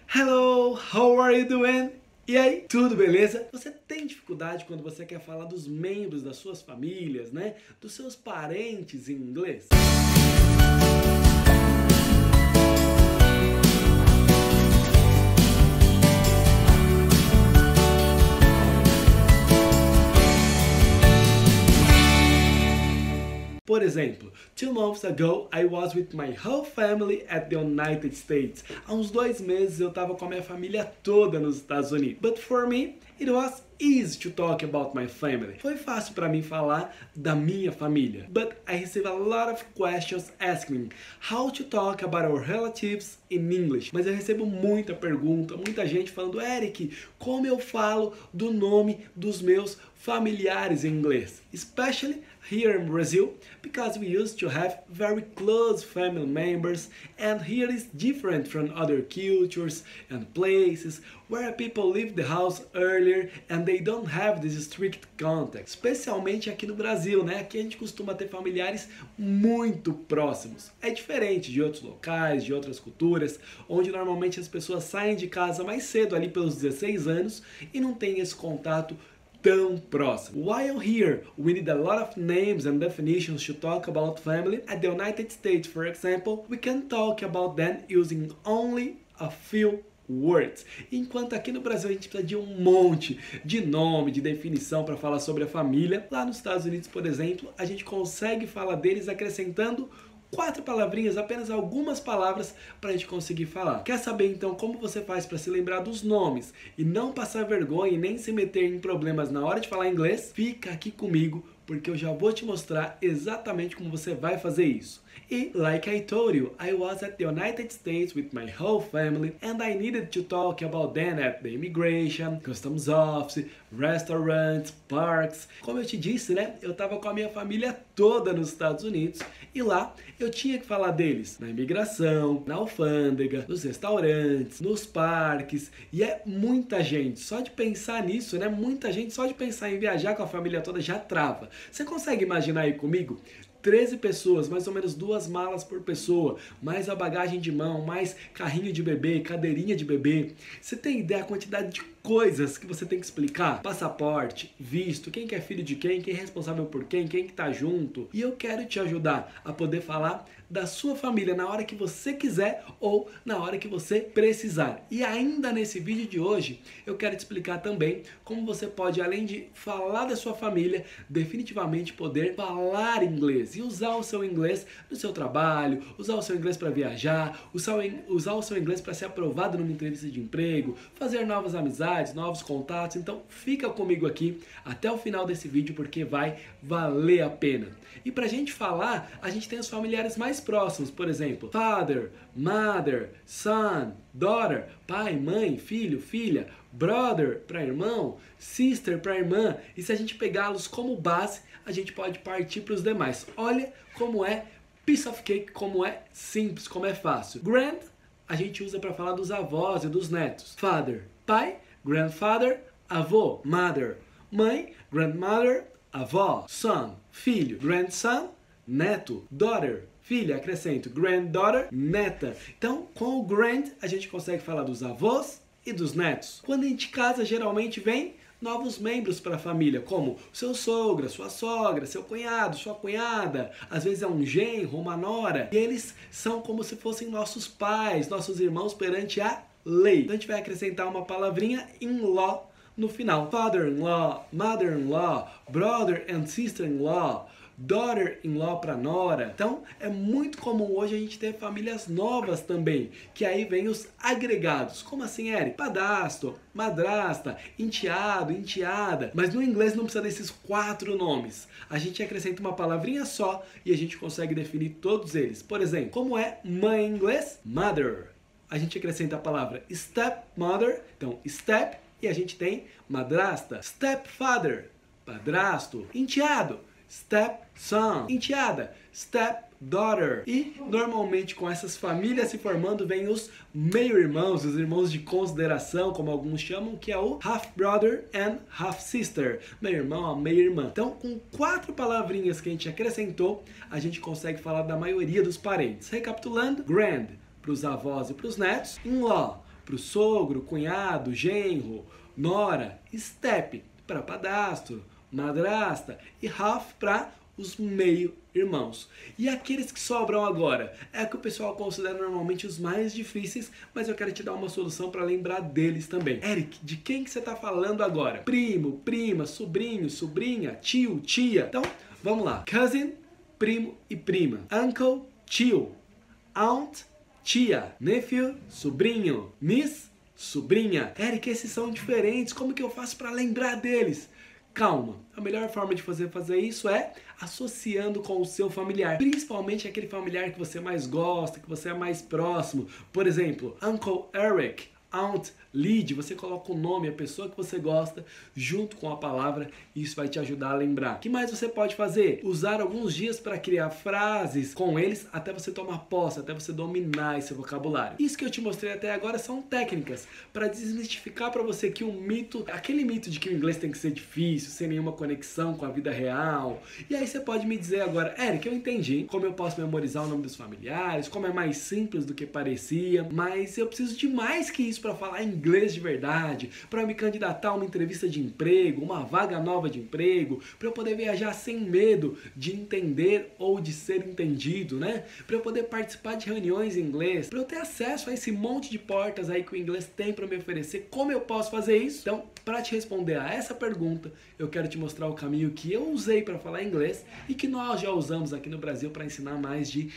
Hello, how are you doing? E aí, tudo beleza? Você tem dificuldade quando você quer falar dos membros das suas famílias, né? Dos seus parentes em inglês? Por exemplo, 2 months ago, I was with my whole family at the United States. Há uns 2 meses eu estava com a minha família toda nos Estados Unidos. But for me, it was easy to talk about my family. Foi fácil para mim falar da minha família. But I receive a lot of questions asking how to talk about our relatives in English. Mas eu recebo muita pergunta, muita gente falando, Eric, como eu falo do nome dos meus familiares em inglês? Especially here in Brazil, because we used to have very close family members, and here is different from other cultures and places where people leave the house earlier and they don't have this strict contact. Especialmente aqui no Brasil, né? Aqui a gente costuma ter familiares muito próximos. É diferente de outros locais, de outras culturas, onde normalmente as pessoas saem de casa mais cedo, ali pelos 16 anos, e não tem esse contato tão próximo. While here, we need a lot of names and definitions to talk about family. At the United States, for example, we can talk about them using only a few words. Enquanto aqui no Brasil a gente precisa de um monte de nome, de definição para falar sobre a família, lá nos Estados Unidos, por exemplo, a gente consegue falar deles acrescentando 4 palavrinhas, apenas algumas palavras para a gente conseguir falar. Quer saber então como você faz para se lembrar dos nomes e não passar vergonha e nem se meter em problemas na hora de falar inglês? Fica aqui comigo porque eu já vou te mostrar exatamente como você vai fazer isso. E, like I told you, I was at the United States with my whole family and I needed to talk about them at the immigration, customs office, restaurants, parks. Como eu te disse, né? Eu tava com a minha família toda nos Estados Unidos e lá eu tinha que falar deles na imigração, na alfândega, nos restaurantes, nos parques, e é muita gente. Só de pensar nisso, né? Muita gente, só de pensar em viajar com a família toda já trava. Você consegue imaginar aí comigo? 13 pessoas, mais ou menos 2 malas por pessoa, mais a bagagem de mão, mais carrinho de bebê, cadeirinha de bebê. Você tem ideia da quantidade de coisas que você tem que explicar? Passaporte, visto, quem que é filho de quem é responsável por quem que tá junto. E eu quero te ajudar a poder falar da sua família na hora que você quiser ou na hora que você precisar. E ainda nesse vídeo de hoje, eu quero te explicar também como você pode, além de falar da sua família, definitivamente poder falar inglês e usar o seu inglês no seu trabalho, usar o seu inglês para viajar, usar o seu inglês para ser aprovado numa entrevista de emprego, fazer novas amizades, novos contatos. Então fica comigo aqui até o final desse vídeo porque vai valer a pena. E pra gente falar, a gente tem os familiares mais próximos, por exemplo, father, mother, son, daughter, pai, mãe, filho, filha, brother para irmão, sister para irmã. E se a gente pegá-los como base, a gente pode partir para os demais. Olha como é piece of cake, como é simples, como é fácil. Grand, a gente usa para falar dos avós e dos netos. Father, pai, grandfather, avô, mother, mãe, grandmother, avó, son, filho, grandson, neto, daughter, filha, acrescento, granddaughter, neta. Então, com o grand, a gente consegue falar dos avós e dos netos. Quando a gente casa, geralmente vem novos membros para a família, como seu sogro, sua sogra, seu cunhado, sua cunhada, às vezes é um genro, uma nora, e eles são como se fossem nossos pais, nossos irmãos perante a lei. Então a gente vai acrescentar uma palavrinha in-law no final. Father-in-law, mother-in-law, brother and sister-in-law, daughter-in-law para nora. Então é muito comum hoje a gente ter famílias novas também, que aí vem os agregados. Como assim, Eric? Padrasto, madrasta, enteado, enteada. Mas no inglês não precisa desses 4 nomes. A gente acrescenta uma palavrinha só e a gente consegue definir todos eles. Por exemplo, como é mãe em inglês? Mother. A gente acrescenta a palavra stepmother, então step, e a gente tem madrasta. Stepfather, padrasto. Enteado, stepson. Enteada, stepdaughter. E normalmente com essas famílias se formando vem os meio-irmãos, os irmãos de consideração, como alguns chamam, que é o half-brother and half-sister. Meio-irmão, meia-irmã. Então, com 4 palavrinhas que a gente acrescentou, a gente consegue falar da maioria dos parentes. Recapitulando, grand para os avós e para os netos, in-law para o sogro, cunhado, genro, nora. Step para padastro, madrasta. E half para os meio-irmãos. E aqueles que sobram agora é que o pessoal considera normalmente os mais difíceis, mas eu quero te dar uma solução para lembrar deles também. Eric, de quem que você está falando agora? Primo, prima, sobrinho, sobrinha, tio, tia. Então, vamos lá. Cousin, primo e prima. Uncle, tio. Aunt, tia. Nephew, sobrinho. Niece, sobrinha. Eric, esses são diferentes. Como que eu faço para lembrar deles? Calma, a melhor forma de fazer isso é associando com o seu familiar, principalmente aquele familiar que você mais gosta, que você é mais próximo. Por exemplo, Uncle Eric, Aunt Lid, você coloca o nome, a pessoa que você gosta, junto com a palavra, e isso vai te ajudar a lembrar. O que mais você pode fazer? Usar alguns dias para criar frases com eles até você tomar posse, até você dominar esse vocabulário. Isso que eu te mostrei até agora são técnicas para desmistificar para você que o mito, aquele mito de que o inglês tem que ser difícil, sem nenhuma conexão com a vida real. E aí você pode me dizer agora, Eric, eu entendi como eu posso memorizar o nome dos familiares, como é mais simples do que parecia, mas eu preciso de mais que isso para falar inglês de verdade, para me candidatar a uma entrevista de emprego, uma vaga nova de emprego, para eu poder viajar sem medo de entender ou de ser entendido, né? Para eu poder participar de reuniões em inglês, para eu ter acesso a esse monte de portas aí que o inglês tem para me oferecer. Como eu posso fazer isso? Então, para te responder a essa pergunta, eu quero te mostrar o caminho que eu usei para falar inglês e que nós já usamos aqui no Brasil para ensinar mais de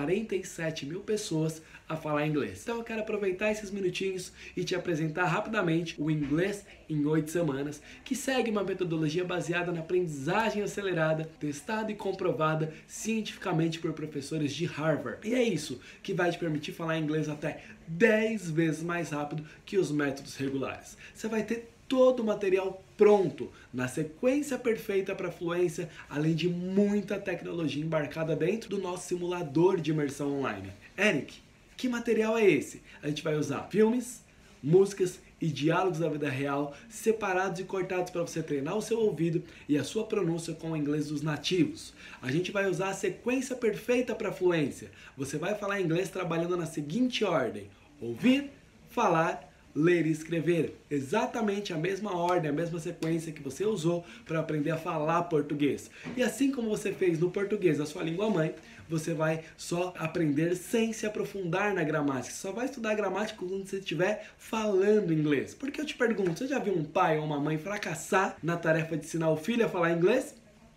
47 mil pessoas a falar inglês. Então eu quero aproveitar esses minutinhos e te apresentar rapidamente o Inglês em 8 Semanas, que segue uma metodologia baseada na aprendizagem acelerada, testada e comprovada cientificamente por professores de Harvard. E é isso que vai te permitir falar inglês até 10 vezes mais rápido que os métodos regulares. Você vai ter todo o material pronto, na sequência perfeita para fluência, além de muita tecnologia embarcada dentro do nosso simulador de imersão online. Eric, que material é esse? A gente vai usar filmes, músicas e diálogos da vida real separados e cortados para você treinar o seu ouvido e a sua pronúncia com o inglês dos nativos. A gente vai usar a sequência perfeita para fluência. Você vai falar inglês trabalhando na seguinte ordem: ouvir, falar, ler e escrever. Exatamente a mesma ordem, a mesma sequência que você usou para aprender a falar português. E assim como você fez no português, a sua língua mãe, você vai só aprender sem se aprofundar na gramática. Você só vai estudar gramática quando você estiver falando inglês. Porque eu te pergunto, você já viu um pai ou uma mãe fracassar na tarefa de ensinar o filho a falar inglês?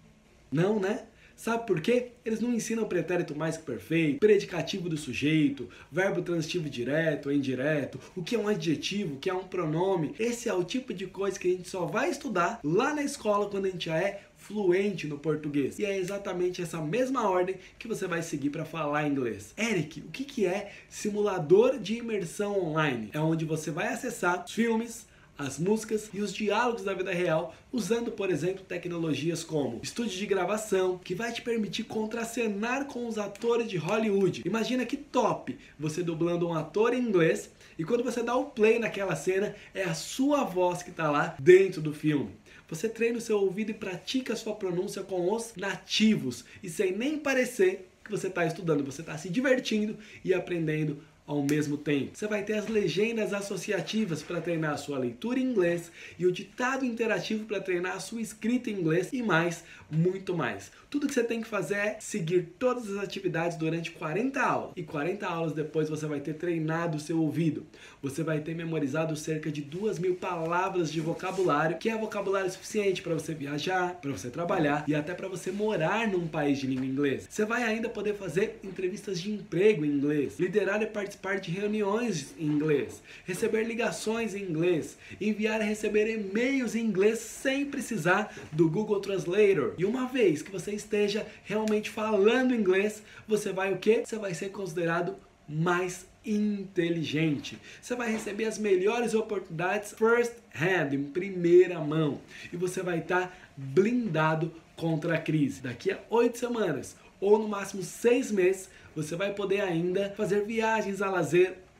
Não, né? Sabe por quê? Eles não ensinam pretérito mais que perfeito, predicativo do sujeito, verbo transitivo direto ou indireto, o que é um adjetivo, o que é um pronome. Esse é o tipo de coisa que a gente só vai estudar lá na escola quando a gente já é fluente no português. E é exatamente essa mesma ordem que você vai seguir para falar inglês. Eric, o que é simulador de imersão online? É onde você vai acessar os filmes, as músicas e os diálogos da vida real, usando, por exemplo, tecnologias como estúdio de gravação, que vai te permitir contracenar com os atores de Hollywood. Imagina que top você dublando um ator em inglês e quando você dá o play naquela cena, é a sua voz que está lá dentro do filme. Você treina o seu ouvido e pratica a sua pronúncia com os nativos e sem nem parecer que você está estudando, você está se divertindo e aprendendo ao mesmo tempo. Você vai ter as legendas associativas para treinar a sua leitura em inglês e o ditado interativo para treinar a sua escrita em inglês e mais, muito mais. Tudo que você tem que fazer é seguir todas as atividades durante 40 aulas. E 40 aulas depois você vai ter treinado o seu ouvido. Você vai ter memorizado cerca de 2.000 palavras de vocabulário, que é vocabulário suficiente para você viajar, para você trabalhar e até para você morar num país de língua inglesa. Você vai ainda poder fazer entrevistas de emprego em inglês, liderar e participar de reuniões em inglês, receber ligações em inglês, enviar e receber e-mails em inglês sem precisar do Google Translator. E uma vez que você esteja realmente falando inglês, você vai o quê? Você vai ser considerado mais inteligente. Você vai receber as melhores oportunidades first hand, em primeira mão. E você vai estar blindado contra a crise. Daqui a 8 semanas ou no máximo 6 meses, você vai poder ainda fazer viagens a lazer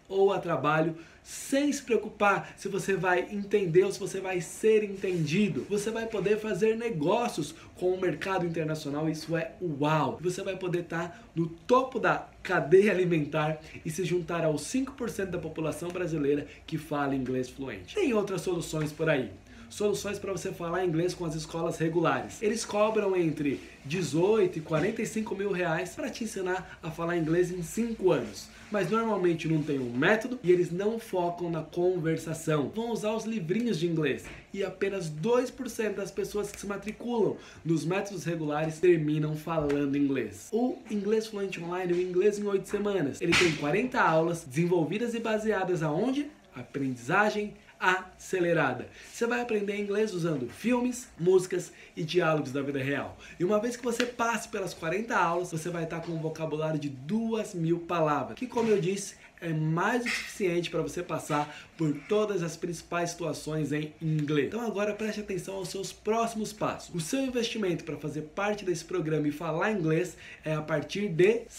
ou a trabalho, sem se preocupar se você vai entender ou se você vai ser entendido. Você vai poder fazer negócios com o mercado internacional, isso é uau! Você vai poder estar no topo da cadeia alimentar e se juntar aos 5% da população brasileira que fala inglês fluente. Tem outras soluções por aí. Soluções para você falar inglês com as escolas regulares. Eles cobram entre 18 e 45 mil reais para te ensinar a falar inglês em 5 anos. Mas normalmente não tem um método e eles não focam na conversação. Vão usar os livrinhos de inglês e apenas 2% das pessoas que se matriculam nos métodos regulares terminam falando inglês. O Inglês Fluente Online, o Inglês em 8 semanas, ele tem 40 aulas desenvolvidas e baseadas aonde? Aprendizagem acelerada. Você vai aprender inglês usando filmes, músicas e diálogos da vida real. E uma vez que você passe pelas 40 aulas, você vai estar com um vocabulário de 2.000 palavras, que, como eu disse, é mais do que suficiente para você passar por todas as principais situações em inglês. Então agora preste atenção aos seus próximos passos. O seu investimento para fazer parte desse programa e falar inglês é a partir de R$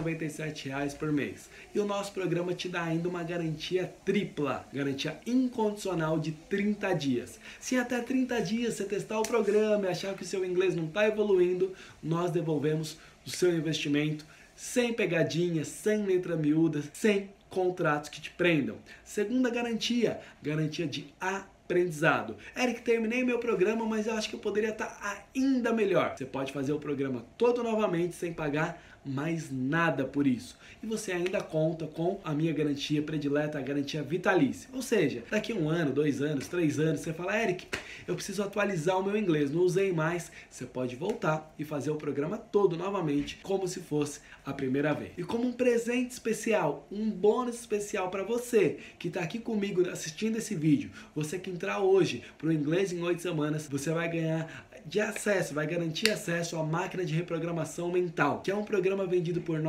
197 por mês. E o nosso programa te dá ainda uma garantia tripla, garantia incondicional de 30 dias. Se em até 30 dias você testar o programa e achar que o seu inglês não está evoluindo, nós devolvemos o seu investimento sem pegadinhas, sem letra miúda, sem contratos que te prendam. Segunda garantia, garantia de aprendizado. Eric, terminei meu programa, mas eu acho que eu poderia estar ainda melhor. Você pode fazer o programa todo novamente sem pagar mais nada por isso. E você ainda conta com a minha garantia predileta, a garantia vitalícia. Ou seja, daqui a 1 ano, 2 anos, 3 anos, você fala, Eric, eu preciso atualizar o meu inglês, não usei mais. Você pode voltar e fazer o programa todo novamente, como se fosse a primeira vez. E como um presente especial, um bônus especial para você que está aqui comigo assistindo esse vídeo, você que entrar hoje para o Inglês em 8 semanas, você vai ganhar de acesso, vai garantir acesso à máquina de reprogramação mental, que é um programa vendido por R$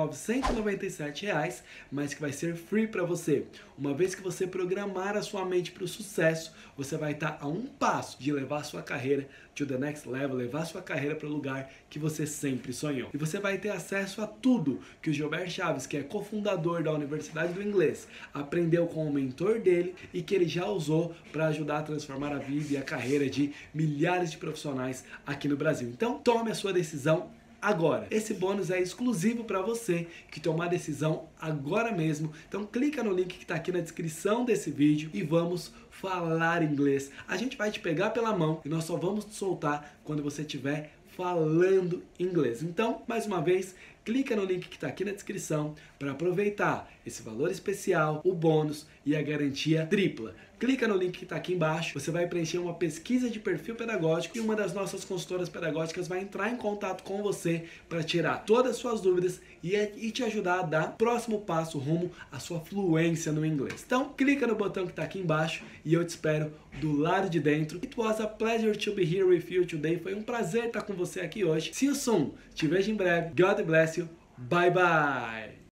997, mas que vai ser free para você. Uma vez que você programar a sua mente para o sucesso, você vai estar a um passo de levar a sua carreira to the next level, levar a sua carreira para o lugar que você sempre sonhou. E você vai ter acesso a tudo que o Gilberto Chaves, que é cofundador da Universidade do Inglês, aprendeu com o mentor dele e que ele já usou para ajudar a transformar a vida e a carreira de milhares de profissionais aqui no Brasil. Então, tome a sua decisão agora. Esse bônus é exclusivo para você que tomar a decisão agora mesmo. Então clica no link que está aqui na descrição desse vídeo e vamos falar inglês. A gente vai te pegar pela mão e nós só vamos te soltar quando você estiver falando inglês. Então, mais uma vez, clica no link que está aqui na descrição para aproveitar esse valor especial, o bônus e a garantia tripla. Clica no link que está aqui embaixo, você vai preencher uma pesquisa de perfil pedagógico e uma das nossas consultoras pedagógicas vai entrar em contato com você para tirar todas as suas dúvidas e te ajudar a dar o próximo passo rumo à sua fluência no inglês. Então, clica no botão que está aqui embaixo e eu te espero do lado de dentro. It was a pleasure to be here with you today. Foi um prazer estar com você aqui hoje. See you soon. Te vejo em breve. God bless you. Bye bye.